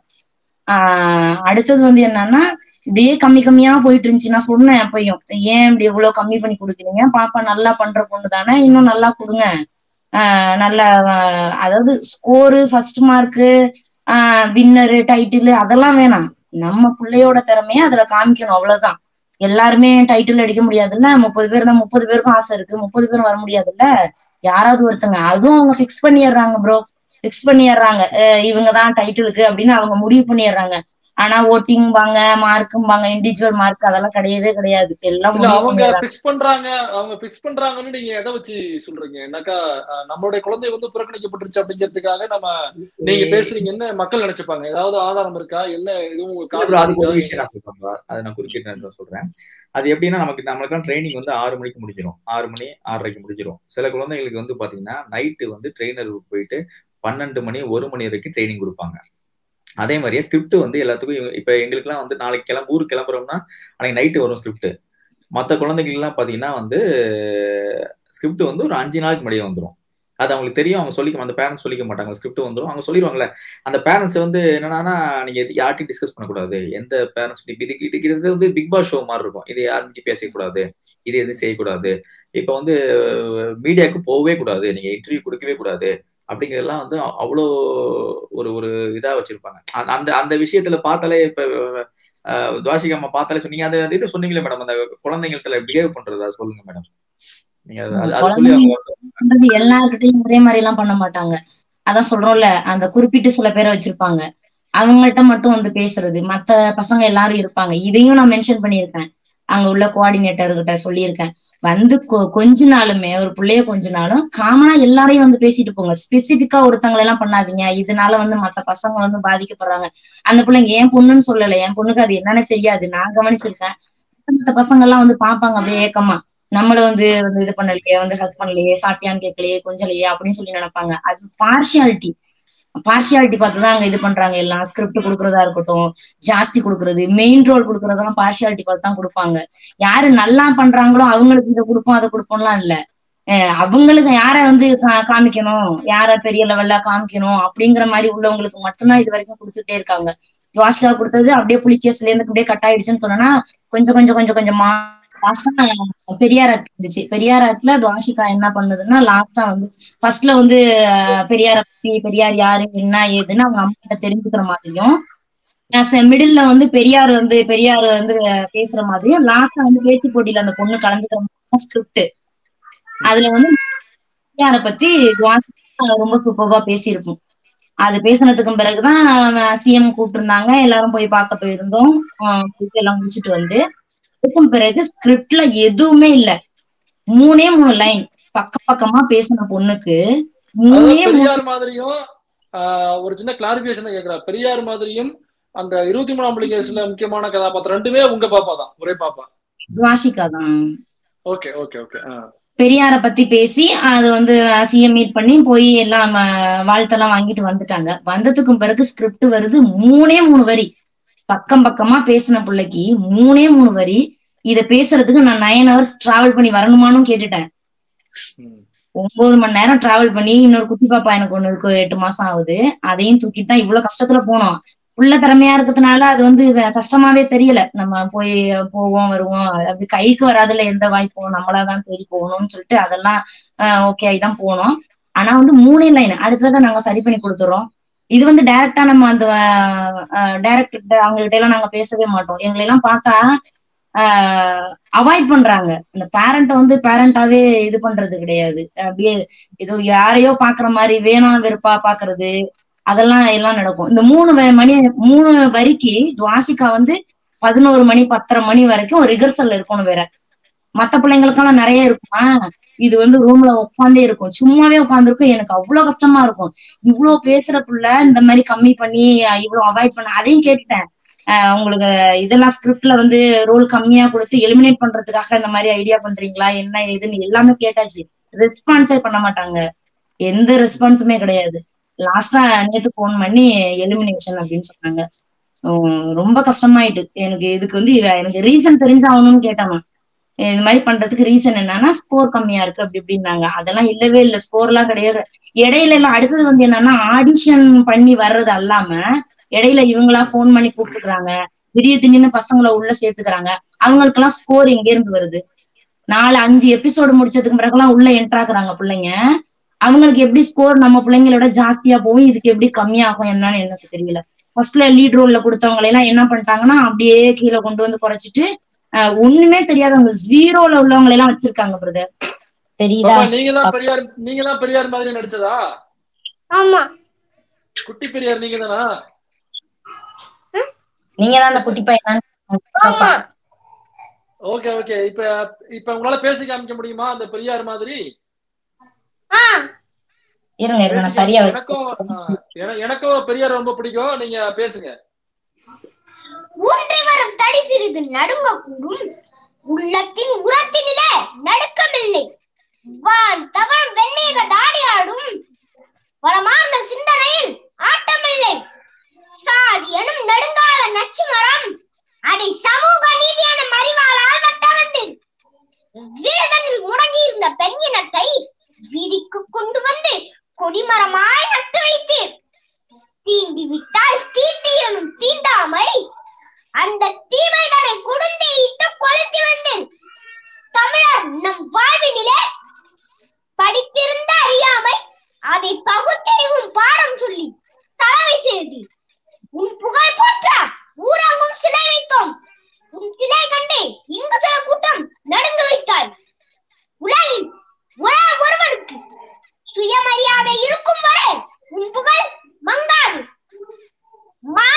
ஆஹ் அடுத்தது வந்து என்னன்னா, இப்படியே கம்மி கம்மியா போயிட்டு இருந்துச்சு. நான் சொன்னேன் அப்பயும், ஏன் இப்படி இவ்வளவு கம்மி பண்ணி கொடுக்குறீங்க, பாப்பா நல்லா பண்ற பொண்ணு தானே, இன்னும் நல்லா கொடுங்க. ஆஹ் நல்ல அதாவது score, first mark, ah winner, title அதெல்லாம் வேணாம், நம்ம பிள்ளையோட திறமைய அதுல காமிக்கணும், அவ்வளவுதான். எல்லாருமே டைட்டில் அடிக்க முடியாதுல்ல, முப்பது பேர் தான், முப்பது பேருக்கும் ஆசை இருக்கு, முப்பது பேரும் வர முடியாதுல்ல, யாராவது ஒருத்தங்க. அதுவும் அவங்க பிக்ஸ் பண்ணிடுறாங்க ப்ரோ, பிக்ஸ் பண்ணிடுறாங்க இவங்கதான் டைட்டிலுக்கு அப்படின்னு அவங்க முடிவு பண்ணிடுறாங்க. ஆனா ஓட்டிங் வாங்க, மார்க்கும் வாங்க, இண்டிவிஜுவல் மார்க் அதெல்லாம் கிடையவே கிடையாது. எல்லாம் அவங்க பிக்ஸ் பண்றாங்க. அவங்க பிக்ஸ் பண்றாங்கன்னு நீங்க எதை வச்சு சொல்றீங்க? என்னக்கா நம்மளுடைய குழந்தை வந்து புறக்கணிக்கப்பட்டுருச்சு அப்படிங்கிறதுக்காக நம்ம நீங்க பேசுறீங்கன்னு மக்கள் நினைச்சுப்பாங்க. ஏதாவது ஆதாரம் இருக்கா? என்ன எதுவும் அதுக்கு ஒரு விஷயம் நான் சொல்றேன், அதை நான் குறுக்கிட்டு சொல்றேன். அது எப்படின்னா, நமக்கு நம்மளுக்கு ட்ரைனிங் வந்து ஆறு மணிக்கு முடிஞ்சிடும், ஆறு மணி ஆறரைக்கு முடிஞ்சிடும். சில குழந்தைங்களுக்கு வந்து பாத்தீங்கன்னா நைட்டு வந்து ட்ரெயினர் போயிட்டு பன்னெண்டு மணி ஒரு மணி வரைக்கும் ட்ரைனிங் கொடுப்பாங்க. அதே மாதிரியே ஸ்கிரிப்ட் வந்து எல்லாத்துக்கும் இப்ப எங்களுக்குலாம் வந்து நாளைக்கு கிளம்ப ஊருக்கு கிளம்புறோம்னா அன்னைக்கு நைட்டு வரும் ஸ்கிரிப்ட். மற்ற குழந்தைகள் எல்லாம் பாத்தீங்கன்னா வந்து ஸ்கிரிப்ட் வந்து ஒரு அஞ்சு நாளைக்கு முன்னாடியே வந்துடும். அது அவங்களுக்கு தெரியும், அவங்க சொல்லிக்க அந்த பேரண்ட்ஸ் சொல்லிக்க மாட்டாங்க, ஸ்கிரிப்ட் வந்துடும், அவங்க சொல்லிடுவாங்கல்ல. அந்த பேரண்ட்ஸ் வந்து என்னன்னா, நீங்க யார்ட்டையும் டிஸ்கஸ் பண்ணக்கூடாது, எந்த பேரண்ட்ஸ் இதுக்கு இதுக்கிறது வந்து பிக் பாஸ் ஷோ மாதிரி இருக்கும், இது யாருக்கிட்டையும் பேசக்கூடாது, இது எதுவும் செய்யக்கூடாது, இப்ப வந்து மீடியாவுக்கு போகவே கூடாது, நீங்க இன்டர்வியூ கொடுக்கவே கூடாது அப்படிங்கிறதெல்லாம் வந்து அவ்வளோ ஒரு ஒரு இதா வச்சிருப்பாங்க. அந்த அந்த விஷயத்துல பார்த்தாலே இப்ப துவாஷிகா அம்மா பார்த்தாலே சொன்னீங்க, அந்த இது சொன்னீங்களே மேடம், அந்த குழந்தைங்கள்ட்ட பிஹேவ் பண்றது, அதை சொல்லுங்க மேடம். எல்லார்கிட்டையும் ஒரே மாதிரி எல்லாம் பண்ண மாட்டாங்க. அதான் சொல்றோம்ல, அந்த குறிப்பிட்டு சில பேரை வச்சிருப்பாங்க. அவங்கள்ட்ட மட்டும் வந்து பேசுறது, மத்த பசங்க எல்லாரும் இருப்பாங்க. இதையும் நான் மென்ஷன் பண்ணியிருக்கேன். அங்க உள்ள கோஆர்டினேட்டர் கிட்ட சொல்லியிருக்கேன். வந்து கொ கொஞ்ச நாளுமே ஒரு பிள்ளைய கொஞ்ச நாளும் காமனா எல்லாரையும் வந்து பேசிட்டு போங்க. ஸ்பெசிபிக்கா ஒருத்தங்களை எல்லாம் பண்ணாதீங்க. இதனால வந்து மத்த பசங்க வந்து பாதிக்கப்படுறாங்க. அந்த பிள்ளைங்க என் பொண்ணுன்னு சொல்லல, என் பொண்ணுக்கு அது என்னன்னு தெரியாது. நான் கவனிச்சிருக்கேன். மத்த பசங்க எல்லாம் வந்து பாப்பாங்க அப்படியே ஏக்கமா, நம்மள வந்து வந்து இது பண்ணலையே, வந்து ஹக் பண்ணலையே, சாப்பிட்டியான்னு கேட்கலையே, கொஞ்சலையே அப்படின்னு சொல்லி நினைப்பாங்க. அது பார்ஷியாலிட்டி. பார்ஷியாலிட்டி பார்த்துதான் அங்க இது பண்றாங்க. எல்லாம் ஸ்கிரிப்ட் கொடுக்கறதா இருக்கட்டும், ஜாஸ்தி கொடுக்கறது, மெயின் ரோல் கொடுக்கறதெல்லாம் பார்ஷியாலிட்டி பார்த்து தான் கொடுப்பாங்க. யாரு நல்லா பண்றாங்களோ அவங்களுக்கு இதை கொடுப்போம் அதை கொடுப்போம்லாம் இல்ல. அஹ் அவங்களுக்கு யார வந்து கா- காமிக்கணும், யார பெரிய லெவல்ல காமிக்கணும் அப்படிங்கிற மாதிரி உள்ளவங்களுக்கு மட்டும்தான் இது வரைக்கும் கொடுத்துட்டே இருக்காங்க. துவாசிகா கொடுத்தது அப்படியே புலிகேஸ்ல இருந்து அப்படியே கட் ஆயிடுச்சுன்னு சொன்னா கொஞ்சம் கொஞ்சம் கொஞ்சம் கொஞ்சமா லாஸ்டா பெரியார் ஆக்ட் இருந்துச்சு. பெரியார் ஆக்ட்ல துவாசிகா என்ன பண்ணுதுன்னா லாஸ்டா வந்து ஃபர்ஸ்ட்ல வந்து அஹ், பெரியார பத்தி பெரியார் யாரு என்ன ஏதுன்னு அவங்க அம்மா கிட்ட தெரிஞ்சுக்கிற மாதிரியும், மிடில்ல வந்து பெரியார் வந்து பெரியார் வந்து அஹ், பேசுற மாதிரியும், லாஸ்டா வந்து பேச்சு போட்டியில அந்த பொண்ணு கலந்துக்கிற மாதிரி ஸ்கிரிப்ட். அதுல வந்து பெரியார பத்தி துவாசிகா ரொம்ப சூப்பர்வா பேசியிருக்கும். அது பேசினதுக்கு பிறகுதான் சிஎம் கூப்பிட்டு இருந்தாங்க, எல்லாரும் போய் பார்க்க போயிருந்தோம். ஆஹ் போயிட்டு எல்லாம் முடிச்சிட்டு வந்து அதுக்கும் பிறகு ஸ்கிரிப்ட்ல எதுவுமே இல்ல. மூணே மூணு லைன் பக்கம் பக்கமா பேசின பொண்ணுக்கு மூணே அதாவது மூணு பெரியார் மாதிரியும் ஆஹ், ஒரு சின்ன கிளாரிபிகேஷன் கேட்கிறேன். பெரியார் மாதிரியும் அந்த இருபத்தி மூணாம் புலிகேசில முக்கியமான கதாபாத்திரம் ரெண்டுமே உங்க பாப்பா தான், ஒரே பாப்பா. துவாசிகா தான். Okay okay okay. பெரியார பத்தி பேசி அது வந்து சிஎம் மீட் பண்ணி போய் எல்லாம் ஆஹ், வாழ்த்தெல்லாம் வாங்கிட்டு வந்துட்டாங்க. வந்ததுக்கும் பிறகு ஸ்கிரிப்ட் வருது, மூணே மூணு வரி. பக்கம் பக்கமா பேசின பிள்ளைக்கு மூணே மூணு வரி. இத பேசுறதுக்கு நான் நைன் ஹவர்ஸ் டிராவல் பண்ணி வரணுமான்னு கேட்டுட்டேன். ஒன்பது மணி நேரம் டிராவல் பண்ணி, இன்னொரு குட்டி பாப்பா எனக்கு ஒண்ணு இருக்கு, எட்டு மாசம் ஆகுது. அதையும் தூக்கிட்டு தான் இவ்வளவு கஷ்டத்துல போனோம். உள்ள திறமையா இருக்கிறதுனால அது வந்து வே- கஷ்டமாவே தெரியல. நம்ம போய் போவோம் வருவோம், அப்படி கைக்கு வராதுல எந்த வாய்ப்பும், நம்மளாதான் தேடி போகணும்னு சொல்லிட்டு அதெல்லாம் ஓகே ஆகிதான் போனோம். ஆனா வந்து மூணே லைன் அடுத்ததை நாங்க சரி பண்ணி கொடுத்துறோம். இது வந்து டைரக்டா நம்ம அந்த டைரக்டர் அவங்க கிட்ட எல்லாம் நாங்க பேசவே மாட்டோம். எங்களை எல்லாம் பார்த்தா ஆஹ் அவாய்ட் பண்றாங்க. இந்த பேரண்ட வந்து பேரண்டாவே இது பண்றது கிடையாது. அப்படியே ஏதோ யாரையோ பாக்குற மாதிரி வேணாம் வெறுப்பா பாக்குறது, அதெல்லாம் எல்லாம் நடக்கும். இந்த மூணு வ- மணி மூணு வரிக்கு துவாசிகா வந்து பதினோரு மணி பத்தரை மணி வரைக்கும் ஒரு ரிகர்சல் இருக்கணும் வேற. மத்த பிள்ளைங்களுக்கெல்லாம் நிறைய இருக்குமா, இது வந்து ரூம்ல உட்காந்தே இருக்கும், சும்மாவே உட்காந்துருக்கும். எனக்கு அவ்வளவு கஷ்டமா இருக்கும். இவ்வளவு பேசுற புள்ள இந்த மாதிரி கம்மி பண்ணி அஹ் இவ்வளவு அவாய்ட் பண்ண. அதையும் கேட்டுட்டேன். ஆஹ் உங்களுக்கு இதெல்லாம் ஸ்கிரிப்ட்ல வந்து ரோல் கம்மியா கொடுத்து எலிமினேட் பண்றதுக்காக இந்த மாதிரி ஐடியா பண்றீங்களா என்ன ஏதுன்னு எல்லாமே கேட்டாச்சு. ரெஸ்பான்ஸே பண்ண மாட்டாங்க, எந்த ரெஸ்பான்ஸுமே கிடையாது. லாஸ்டா நேத்து போன் பண்ணி எலிமினேஷன் அப்படின்னு சொன்னாங்க. உம் ரொம்ப கஷ்டமாயிட்டு எனக்கு. இதுக்கு வந்து இவ- எனக்கு ரீசன் தெரிஞ்சாகணும்னு கேட்டாங்க. இது மாதிரி பண்றதுக்கு ரீசன் என்னன்னா ஸ்கோர் கம்மியா இருக்கு அப்படி இப்படின்னாங்க. அதெல்லாம் இல்லவே இல்லை, ஸ்கோர் எல்லாம் கிடையாது. இடையில எல்லாம் அடுத்தது வந்து என்னன்னா ஆடிஷன் பண்ணி வர்றது அல்லாம இடையில இவங்களா போன் பண்ணி கூப்பிட்டுக்கிறாங்க, திடீர் திடீர்னு பசங்களை உள்ள சேர்த்துக்கிறாங்க. அவங்களுக்கு எல்லாம் ஸ்கோர் எங்க இருந்து வருது? நாலு அஞ்சு எபிசோடு முடிச்சதுக்கு பிறகுலாம் உள்ள என்ட்ராக்குறாங்க பிள்ளைங்க. அவங்களுக்கு எப்படி ஸ்கோர் நம்ம பிள்ளைங்களோட ஜாஸ்தியா போகும், இதுக்கு எப்படி கம்மியாகும் என்னன்னு எனக்கு தெரியல. ஃபர்ஸ்ட்ல லீட் ரோல்ல கொடுத்தவங்களை எல்லாம் என்ன பண்ணிட்டாங்கன்னா அப்படியே கீழே கொண்டு வந்து குறைச்சிட்டு ஆஹ் ஒண்ணுமே தெரியாதவங்க ஜீரோல உள்ளவங்களை எல்லாம் வச்சிருக்காங்க. பிரதர் தெரியுதா? பாப்பா நீங்க தான் பெரியார், நீங்க தான் பெரியார் மாதிரி நடிச்சதா? ஆமா. குட்டி பெரியார் நீங்க தானா? நீங்க தான் அந்த குட்டி பையன். ஆமா. Okay okay. இப்ப இப்ப உங்களால பேசி காமிக்க முடியுமா அந்த பெரியார் மாதிரி? ஆ. இருங்க இருங்க பேசி நான் சரியா காமிக்க- எனக்கும் ஆஹ், என- எனக்கும் பெரியார் ரொம்ப பிடிக்கும். நீங்க பேசுங்க. ஊன்றி வரும் தடி சிறிது நடுங்க கூடும், உள்ளத்தின் உரத்தினிலே நடுக்கமில்லை. வான் தவழ் வெண்ணீக தாடியாடும், வளமார்ந்த சிந்தனையில் ஆட்டமில்லை. சாதி எனும் நெடுங்கால நச்சு மரம், அதை சமூக நீதியான மறிவாளால் வட்டவந்து வீரதனில் முடங்கி இருந்த பெண்ணினத்தை வீதிக்கு கொண்டு வந்து கொடிமரமாய் நட்டு வைத்து தீண்டி விட்டால் தீட்டி எனும் தீண்டாமை அந்த தீமைதனை குடுந்தி இட்டு கொளுத்தி வந்து தமிழர் நம் வாழ்வினிலே படித்திருந்த அறியாமை அதை பகுத்தறிவும் பாடம் சொல்லி சலவை செய்து உன் புகழ் போற்ற ஊரங்கும் சிலை வைத்தோம். உன் சிலை கண்டு இங்கு சில கூட்டம் நடுங்க வைத்தாய். உலகில் ஒரே ஒருவனுக்கு சுயமரியாதை இருக்கும் வரை உன் புகழ் மங்காது.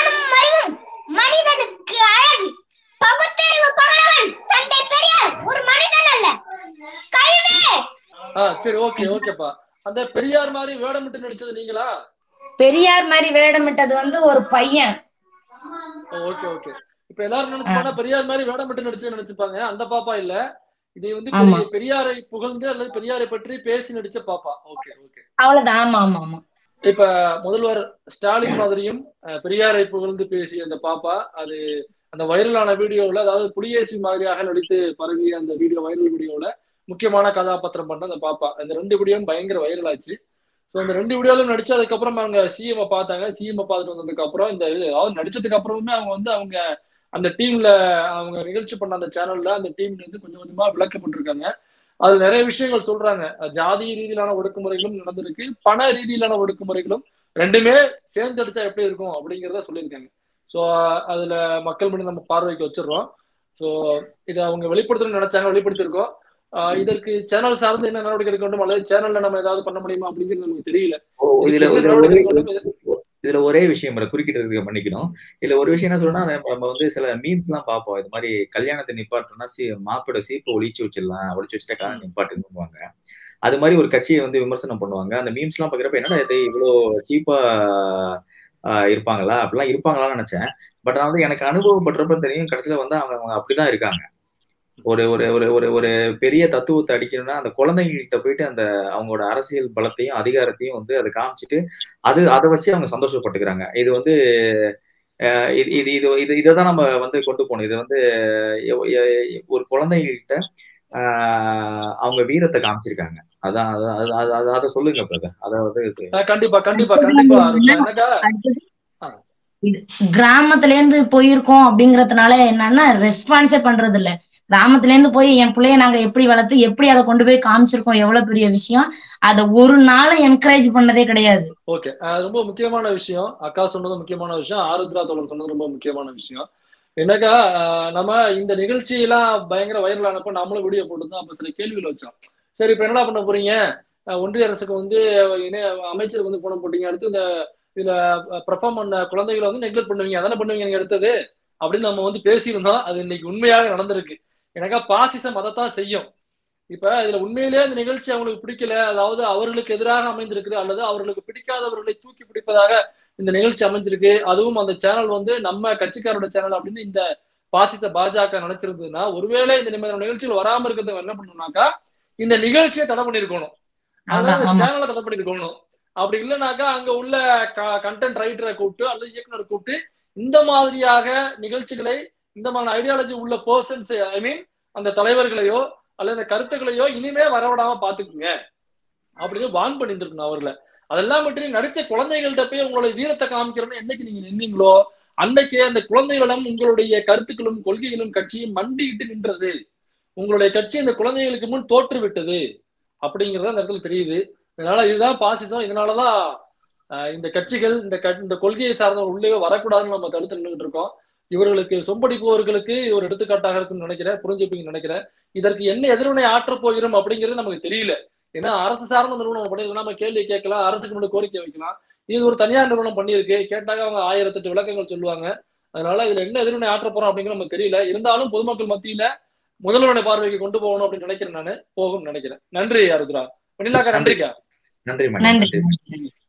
ஆஹ் சரி, ஓகே ஓகேப்பா. அந்த பெரியார் மாதிரி வேடமிட்டு நடிச்சது நீங்களா? பெரியார் மாதிரி வேடமிட்டது வந்து ஒரு பையன். Okay okay. இப்ப எல்லாரும் நினைச்சுப்பாங்க பெரியார் மாதிரி வேடமிட்டு நடிச்சு நினைச்சுப்பாங்க. அந்த பாப்பா இல்ல, இது வந்து பெரியாரை புகழ்ந்து அல்லது பெரியாரை பற்றி பேசி நடிச்ச பாப்பா. ஓகே ஓகே, அவ்வளவுதான். ஆமா ஆமா ஆமா. இப்ப முதல்வர் ஸ்டாலின் மாதிரியும் பெரியாரை புகழ்ந்து பேசிய அந்த பாப்பா, அது அந்த வைரலான வீடியோவில், அதாவது புலிகேசி மாதிரியாக நடித்து பரவிய அந்த வீடியோ வைரல் வீடியோவில் முக்கியமான கதாபாத்திரம் பண்ண அந்த பாப்பா, அந்த ரெண்டு வீடியோவும் பயங்கர வைரல் ஆச்சு. ஸோ அந்த ரெண்டு வீடியோலும் நடிச்சு அதுக்கப்புறம் அவங்க சிஎம் பார்த்தாங்க. சிஎம் பார்த்துட்டு வந்ததுக்கு அப்புறம் இந்த அதாவது நடிச்சதுக்கு அப்புறமே அவங்க வந்து அவங்க அந்த டீம்ல அவங்க நிகழ்ச்சி பண்ண அந்த சேனல்ல அந்த டீம்ல இருந்து கொஞ்சம் கொஞ்சமா விளக்கப்பட்டிருக்காங்க. அது நிறைய விஷயங்கள் சொல்றாங்க. ஜாதி ரீதியிலான ஒடுக்குமுறைகளும் நடந்திருக்கு, பண ரீதியிலான ஒடுக்குமுறைகளும் ரெண்டுமே சேர்ந்து அடிச்சா எப்படி இருக்கும் அப்படிங்கிறத சொல்லியிருக்காங்க. ஸோ அதுல மக்கள் முன்னாடி நம்ம பார்வைக்கு வச்சிடறோம். ஸோ இதை அவங்க வெளிப்படுத்தணும்னு நினைச்சாங்க, வெளிப்படுத்திருக்கோம். ஆஹ் இதற்கு சேனல் சார்ந்து என்ன நடவடிக்கை எடுக்க வேண்டும் அல்லது சேனல்ல நம்ம ஏதாவது பண்ண முடியுமா அப்படிங்கிறது நமக்கு தெரியல. இதுல ஒரே விஷயம் குறுக்கிட்டு பண்ணிக்கணும். இதுல ஒரு விஷயம் என்ன சொல்லணும்னா, நம்ம வந்து சில மீம்ஸ் எல்லாம் பார்ப்போம். இது மாதிரி கல்யாணத்தை நிப்பாட்டுனா சி மாப்பிட சீப்பை ஒழிச்சு வச்சிடலாம், ஒழிச்சு வச்சுட்டா கல்யாணம் நிப்பாட்டுன்னு பண்ணுவாங்க. அது மாதிரி ஒரு கட்சியை வந்து விமர்சனம் பண்ணுவாங்க. அந்த மீம்ஸ் எல்லாம் பாக்குறப்ப என்னடா இது இவ்வளவு சீப்பா ஆஹ் இருப்பாங்களா, அப்படிலாம் இருப்பாங்களான்னு நினைச்சேன். பட் வந்து எனக்கு அனுபவப்படுறப்ப தெரியும், கடைசியில வந்து அவங்க அவங்க அப்படிதான் இருக்காங்க. ஒரு ஒரு ஒரு ஒரு ஒரு பெரிய தத்துவத்தை அடிக்கணும்னா அந்த குழந்தைங்ககிட்ட போயிட்டு அந்த அவங்களோட அரசியல் பலத்தையும் அதிகாரத்தையும் வந்து அதை காமிச்சிட்டு அது அதை வச்சு அவங்க சந்தோஷப்பட்டுக்கிறாங்க. இது வந்து இது இது இது இது இதைதான் நம்ம வந்து கொண்டு போகணும். இது வந்து ஒரு குழந்தைங்ககிட்ட ஆஹ் அவங்க வீரத்தை காமிச்சிருக்காங்க. அதான் அதை சொல்லுங்க பிரதர். அதாவது கண்டிப்பா கண்டிப்பா கண்டிப்பா கிராமத்துல இருந்து போயிருக்கோம் அப்படிங்கறதுனால என்னன்னா ரெஸ்பான்ஸே பண்றது இல்ல. கிராமத்துல இருந்து போய் என் பிள்ளைய நாங்க எப்படி வளர்த்து எப்படி அதை கொண்டு போய் காமிச்சிருக்கோம், எவ்வளவு பெரிய விஷயம், அதை ஒரு நாள் என்கரேஜ் பண்ணதே கிடையாது. ஓகே, ரொம்ப முக்கியமான விஷயம் அக்கா சொன்னது, முக்கியமான விஷயம் ஆருத்ரா தோழர் சொன்னது ரொம்ப முக்கியமான விஷயம். என்னக்கா, நம்ம இந்த நிகழ்ச்சியெல்லாம் பயங்கர வைரல் ஆனப்போ நம்மளும் வீடியோ போட்டுருந்தோம். அப்ப சில கேள்விகள் வச்சோம். சரி, இப்ப என்ன பண்ண போறீங்க, ஒன்றிய அரசுக்கு வந்து அமைச்சருக்கு வந்து பணம் போட்டீங்க, அடுத்து இந்த இதுல பெர்ஃபார்ம் பண்ண குழந்தைகளை வந்து நெக்லெக்ட் பண்ணுவீங்க, அதானே பண்ணுவீங்க நீங்க எடுத்தது அப்படின்னு நம்ம வந்து பேசியிருந்தோம். அது இன்னைக்கு உண்மையாக நடந்திருக்கு. எனக்கா பாசிசம் அதைத்தான் செய்யும். இப்ப இதுல உண்மையிலேயே இந்த நிகழ்ச்சி அவங்களுக்கு பிடிக்கல, அதாவது அவர்களுக்கு எதிராக அமைந்திருக்கு அல்லது அவர்களுக்கு பிடிக்காதவர்களை தூக்கி பிடிப்பதாக இந்த நிகழ்ச்சி அமைஞ்சிருக்கு, அதுவும் அந்த சேனல் வந்து நம்ம கட்சிக்காரோட சேனல் அப்படின்னு இந்த பாசிச பாஜக நினைச்சிருந்ததுன்னா, ஒருவேளை இந்த நிகழ்ச்சிகள் வராம இருக்கிறது என்ன பண்ணணும்னாக்கா இந்த நிகழ்ச்சியை தடை பண்ணிருக்கணும், அதாவது சேனலை தடை பண்ணிருக்கணும். அப்படி இல்லைனாக்கா அங்க உள்ள கண்டென்ட் ரைட்டரை கூப்பிட்டு அல்லது இயக்குனர் கூப்பிட்டு இந்த மாதிரியாக நிகழ்ச்சிகளை இந்த மாதிரி ஐடியாலஜி உள்ள பர்சன்ஸ், ஐ மீன் அந்த தலைவர்களையோ அல்லது அந்த கருத்துக்களையோ இனிமே வரவிடாம பாத்துக்குங்க அப்படின்னு வான் பண்ணிருக்கணும் அவர்களை. அதெல்லாம் மட்டும் நடிச்ச குழந்தைகள்கிட்ட போய் உங்களுடைய வீரத்தை காமிக்கிறோம்னு என்னைக்கு நீங்க நின்னீங்களோ அன்னைக்கு அந்த குழந்தைகளிடம் உங்களுடைய கருத்துக்களும் கொள்கைகளும் கட்சியும் மண்டிட்டு நின்றது, உங்களுடைய கட்சி இந்த குழந்தைகளுக்கு முன் தோற்று விட்டது அப்படிங்கிறது அந்த இடத்துல தெரியுது. இதனால இதுதான் பாசிசம். இதனாலதான் இந்த கட்சிகள் இந்த இந்த கொள்கையை சார்ந்தவங்க உள்ளே வரக்கூடாதுன்னு நம்ம தடுத்து நின்றுட்டு இருக்கோம். இவர்களுக்கு சொம்படிப்பவர்களுக்கு ஒரு எடுத்துக்காட்டாக இருக்குன்னு நினைக்கிறேன், புரிஞ்சுப்பீங்கன்னு நினைக்கிறேன். இதற்கு என்ன எதிர்வினை ஆற்றப் போகிறோம் அப்படிங்கிறது நமக்கு தெரியல. ஏன்னா அரசு சார்ந்த நிறுவனம் பண்ணிருக்கோம், நம்ம கேள்வி கேட்கலாம், அரசுக்கு முன்னாடி கோரிக்கை வைக்கலாம். இது ஒரு தனியார் நிறுவனம் பண்ணியிருக்கு, கேட்டாக அவங்க ஆயிரத்தி எட்டு விளக்கங்கள் சொல்லுவாங்க. அதனால இதுல என்ன எதிர்வினை ஆற்ற போறோம் அப்படிங்கிறது நமக்கு தெரியல. இருந்தாலும் பொதுமக்கள் மத்தியில முதல்வருடைய பார்வைக்கு கொண்டு போகணும் அப்படின்னு நினைக்கிறேன், நான் போகும் நினைக்கிறேன். நன்றி ஆருத்ரா. வெண்ணிலாக்கா நன்றிக்கா. நன்றி.